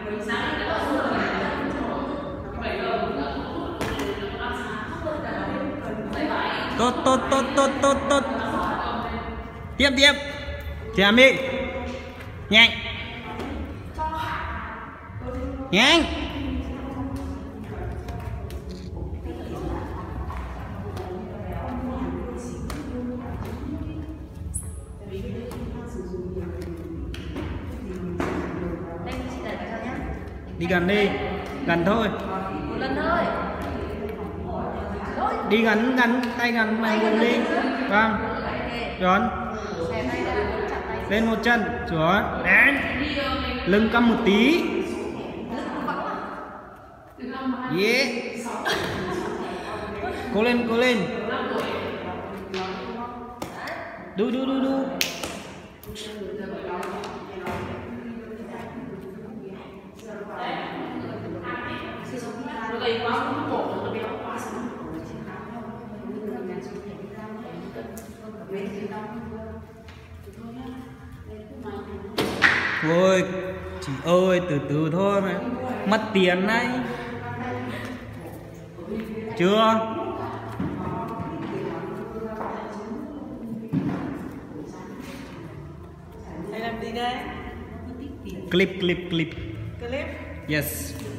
Tốt tốt tốt tốt tốt tốt. Tiếp tiếp. Chém đi. Nhanh. Nhanh. Đi gần đi, gần thôi. Một lần thôi. Đi gần gần, tay gần mày gần đi. Vâng. Rồi. Lên một chân, xuống. Đến. Lưng cong một tí. Yeah. Cố lên, cố lên. Đu đu đu đu. Thôi chị ơi, từ từ thôi mà mất tiền đấy. Chưa? Thầy làm gì đây? Clip clip clip. Clip. Yes.